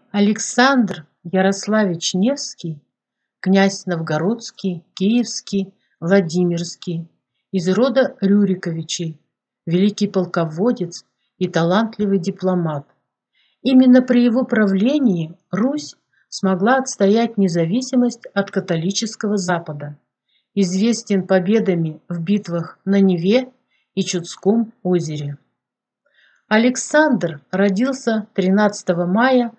Александр Ярославич Невский, князь Новгородский, Киевский, Владимирский, из рода Рюриковичей, великий полководец и талантливый дипломат. Именно при его правлении Русь смогла отстоять независимость от католического Запада. Известен победами в битвах на Неве и Чудском озере. Александр родился 13 мая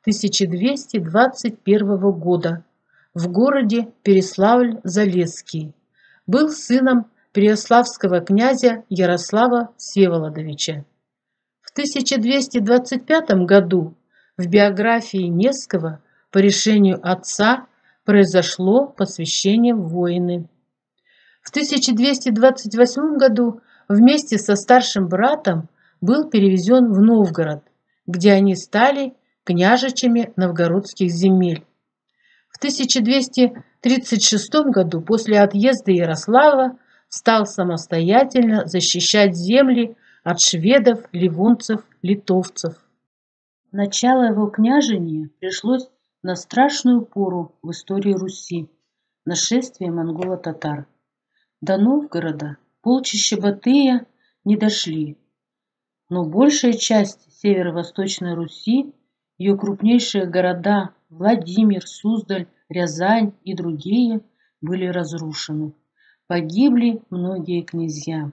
1221 года в городе Переславль-Залесский. Был сыном переяславского князя Ярослава Всеволодовича. В 1225 году в биографии Невского по решению отца произошло посвящение в воины. В 1228 году вместе со старшим братом был перевезен в Новгород, где они стали княжичами новгородских земель. В 1236 году после отъезда Ярослава стал самостоятельно защищать земли от шведов, ливонцев, литовцев. Начало его княжения пришлось на страшную пору в истории Руси – нашествие монголо-татар. До Новгорода полчища Батыя не дошли, но большая часть северо-восточной Руси, ее крупнейшие города Владимир, Суздаль, Рязань и другие были разрушены. Погибли многие князья.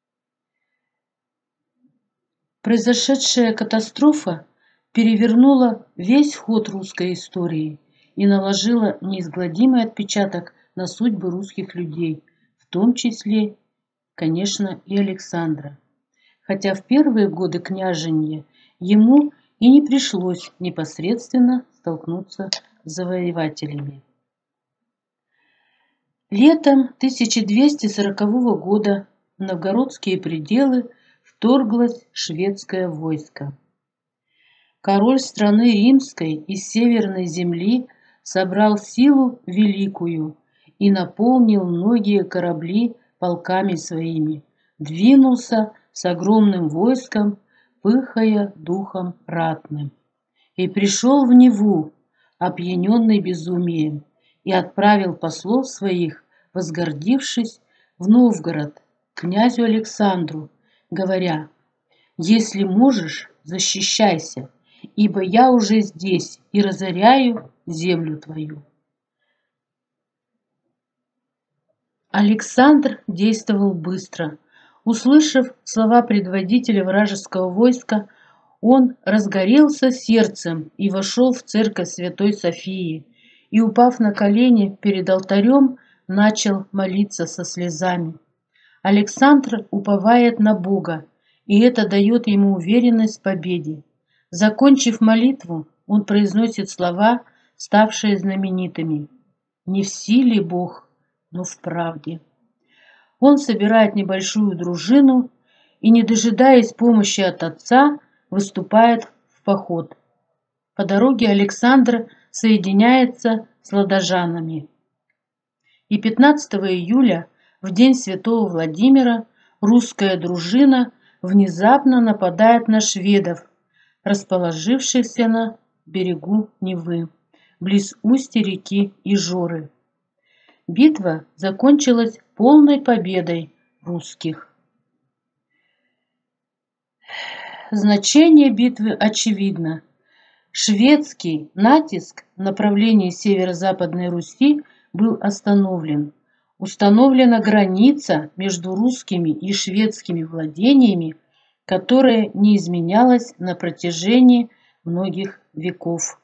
Произошедшая катастрофа перевернула весь ход русской истории и наложила неизгладимый отпечаток на судьбы русских людей, в том числе, конечно, и Александра. Хотя в первые годы княжения ему и не пришлось непосредственно столкнуться с завоевателями. Летом 1240 года в новгородские пределы вторглось шведское войско. Король страны римской из северной земли собрал силу великую и наполнил многие корабли полками своими, двинулся с огромным войском, пыхая духом ратным, и пришел в Неву, опьяненный безумием, и отправил послов своих, возгордившись, в Новгород, князю Александру, говоря: «Если можешь, защищайся, ибо я уже здесь и разоряю землю твою». Александр действовал быстро. Услышав слова предводителя вражеского войска, он разгорелся сердцем и вошел в церковь Святой Софии, и, упав на колени перед алтарем, начал молиться со слезами. Александр уповает на Бога, и это дает ему уверенность в победе. Закончив молитву, он произносит слова, ставшие знаменитыми: «Не в силе Бог, но в правде». Он собирает небольшую дружину и, не дожидаясь помощи от отца, выступает в поход. По дороге Александр соединяется с ладожанами. И 15 июля, в день святого Владимира, русская дружина внезапно нападает на шведов, расположившихся на берегу Невы, близ устья реки Ижоры. Битва закончилась полной победой русских. Значение битвы очевидно. Шведский натиск в направлении северо-западной Руси был остановлен. Установлена граница между русскими и шведскими владениями, которая не изменялась на протяжении многих веков.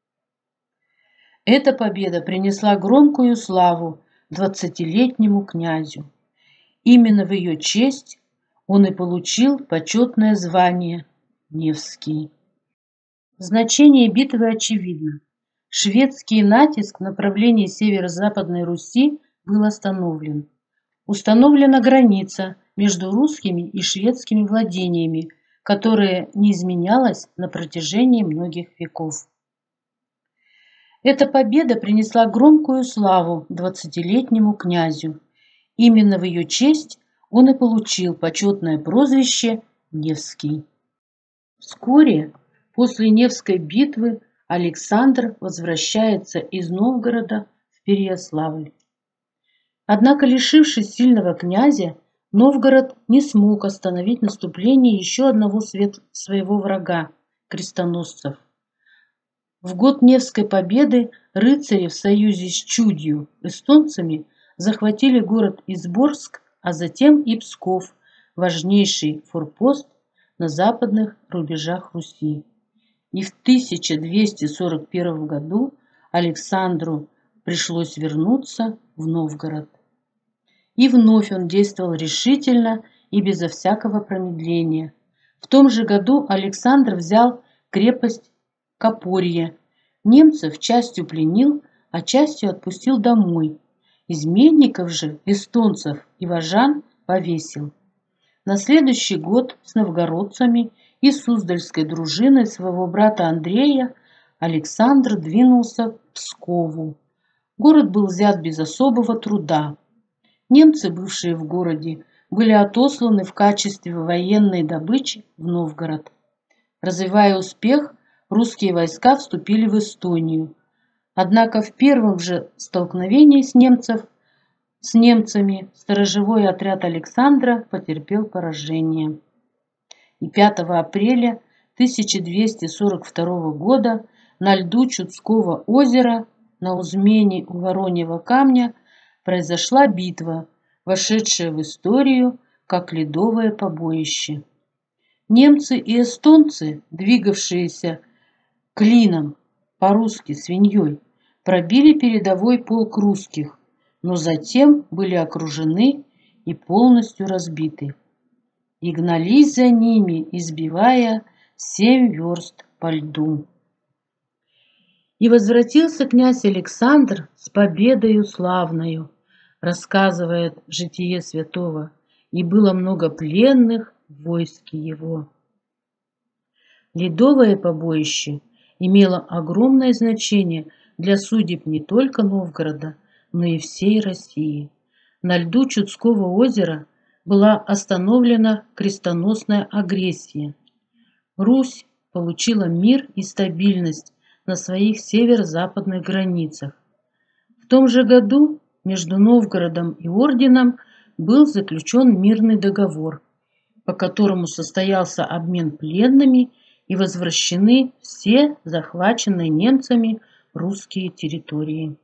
Эта победа принесла громкую славу 20-летнему князю. Именно в ее честь он и получил почетное звание Невский. Значение битвы очевидно. Шведский натиск в направлении северо-западной Руси был остановлен. Установлена граница между русскими и шведскими владениями, которая не изменялась на протяжении многих веков. Эта победа принесла громкую славу 20-летнему князю. Именно в ее честь он и получил почетное прозвище Невский. Вскоре после Невской битвы Александр возвращается из Новгорода в Переяславль. Однако, лишившись сильного князя, Новгород не смог остановить наступление еще одного своего врага – крестоносцев. В год Невской победы рыцари в союзе с Чудью, эстонцами, захватили город Изборск, а затем и Псков, важнейший форпост на западных рубежах Руси. И в 1241 году Александру пришлось вернуться в Новгород. И вновь он действовал решительно и безо всякого промедления. В том же году Александр взял крепость Копорье. Немцев частью пленил, а частью отпустил домой. Изменников же, эстонцев и важан, повесил. На следующий год с новгородцами и Суздальской дружиной своего брата Андрея Александр двинулся к Пскову. Город был взят без особого труда. Немцы, бывшие в городе, были отосланы в качестве военной добычи в Новгород. Развивая успех, русские войска вступили в Эстонию. Однако в первом же столкновении с немцами сторожевой отряд Александра потерпел поражение. И 5 апреля 1242 года на льду Чудского озера на Узмени у Вороньего камня произошла битва, вошедшая в историю как ледовое побоище. Немцы и эстонцы, двигавшиеся клином, по-русски свиньей, пробили передовой полк русских, но затем были окружены и полностью разбиты. И гнались за ними, избивая 7 верст по льду. И возвратился князь Александр с победою славною, рассказывает житие святого, и было много пленных в войске его. Ледовое побоище имело огромное значение для судеб не только Новгорода, но и всей России. На льду Чудского озера была остановлена крестоносная агрессия. Русь получила мир и стабильность на своих северо-западных границах. В том же году между Новгородом и Орденом был заключен мирный договор, по которому состоялся обмен пленными и возвращены все захваченные немцами русские территории.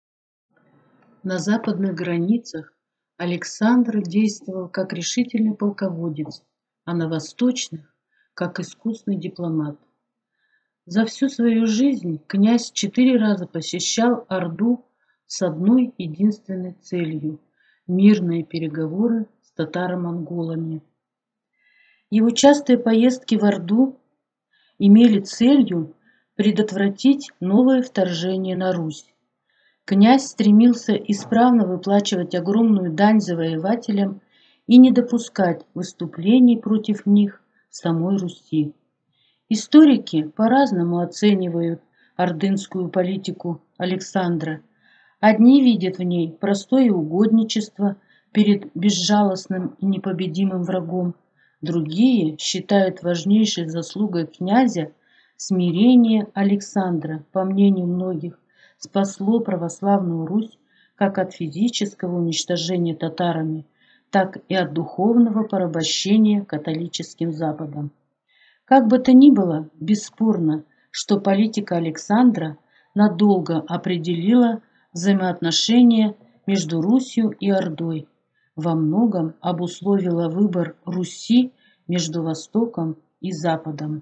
На западных границах Александр действовал как решительный полководец, а на восточных – как искусный дипломат. За всю свою жизнь князь 4 раза посещал Орду с одной единственной целью – мирные переговоры с татаро-монголами. Его частые поездки в Орду имели целью предотвратить новое вторжение на Русь. Князь стремился исправно выплачивать огромную дань завоевателям и не допускать выступлений против них в самой Руси. Историки по-разному оценивают ордынскую политику Александра. Одни видят в ней простое угодничество перед безжалостным и непобедимым врагом, другие считают важнейшей заслугой князя смирение Александра, по мнению многих, спасло православную Русь как от физического уничтожения татарами, так и от духовного порабощения католическим Западом. Как бы то ни было, бесспорно, что политика Александра надолго определила взаимоотношения между Русью и Ордой, во многом обусловила выбор Руси между Востоком и Западом.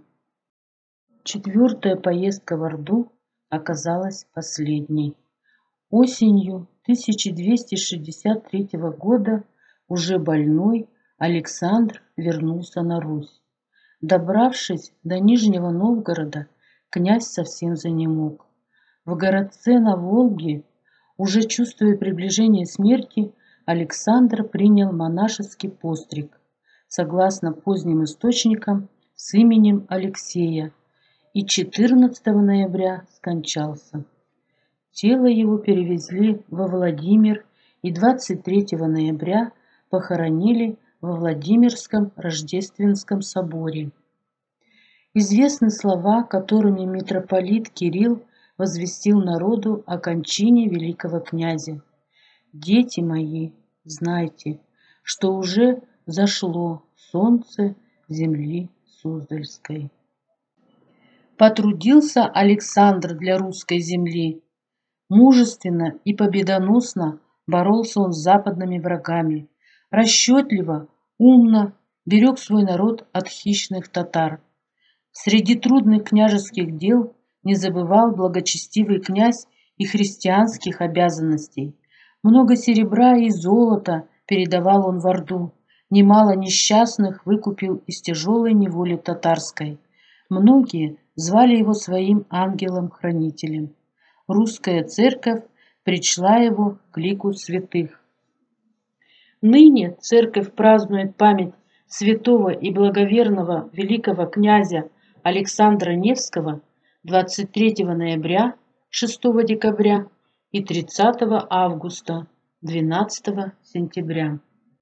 4-я поездка в Орду оказалась последней. Осенью 1263 года, уже больной, Александр вернулся на Русь. Добравшись до Нижнего Новгорода, князь совсем занемог. В городце на Волге, уже чувствуя приближение смерти, Александр принял монашеский постриг, согласно поздним источникам, с именем Алексея, и 14 ноября скончался. Тело его перевезли во Владимир и 23 ноября похоронили во Владимирском Рождественском соборе. Известны слова, которыми митрополит Кирилл возвестил народу о кончине великого князя. «Дети мои, знайте, что уже зашло солнце земли Суздальской». Потрудился Александр для русской земли. Мужественно и победоносно боролся он с западными врагами. Расчетливо, умно берег свой народ от хищных татар. Среди трудных княжеских дел не забывал благочестивый князь и христианских обязанностей. Много серебра и золота передавал он в Орду, немало несчастных выкупил из тяжелой неволи татарской. Многие звали его своим ангелом-хранителем. Русская церковь причла его к лику святых. Ныне церковь празднует память святого и благоверного великого князя Александра Невского 23 ноября, 6 декабря и 30 августа, 12 сентября.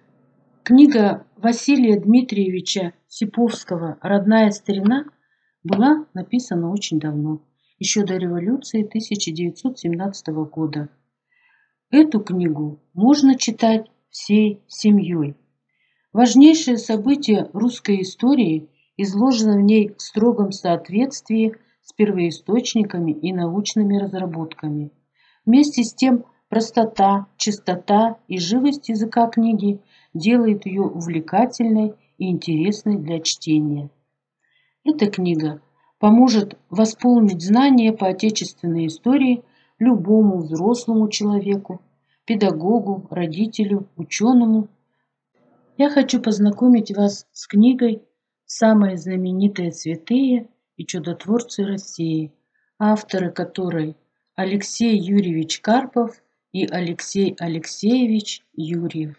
Книга Василия Дмитриевича Сиповского «Родная старина» была написана очень давно, еще до революции 1917 года. Эту книгу можно читать всей семьей. Важнейшие события русской истории изложены в ней в строгом соответствии с первоисточниками и научными разработками. Вместе с тем простота, чистота и живость языка книги делает ее увлекательной и интересной для чтения. Эта книга поможет восполнить знания по отечественной истории любому взрослому человеку, педагогу, родителю, ученому. Я хочу познакомить вас с книгой «Самые знаменитые святые и чудотворцы России», авторы которой Алексей Юрьевич Карпов и Алексей Алексеевич Юрьев.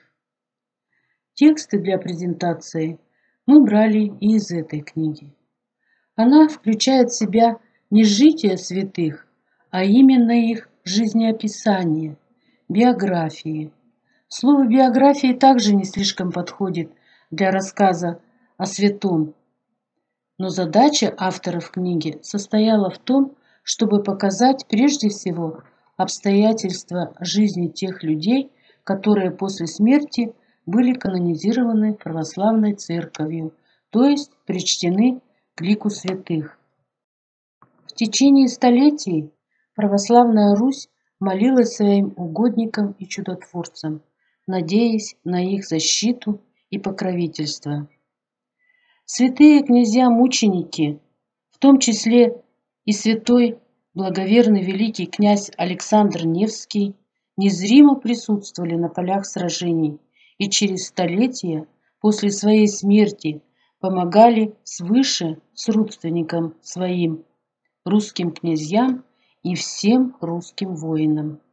Тексты для презентации мы брали и из этой книги. Она включает в себя не жития святых, а именно их жизнеописание, биографии. Слово «биографии» также не слишком подходит для рассказа о святом. Но задача авторов книги состояла в том, чтобы показать прежде всего обстоятельства жизни тех людей, которые после смерти были канонизированы православной церковью, то есть причтены к лику святых. В течение столетий православная Русь молилась своим угодникам и чудотворцам, надеясь на их защиту и покровительство. Святые князья-мученики, в том числе и святой благоверный великий князь Александр Невский, незримо присутствовали на полях сражений и через столетия после своей смерти помогали свыше с родственникам своим, русским князьям и всем русским воинам.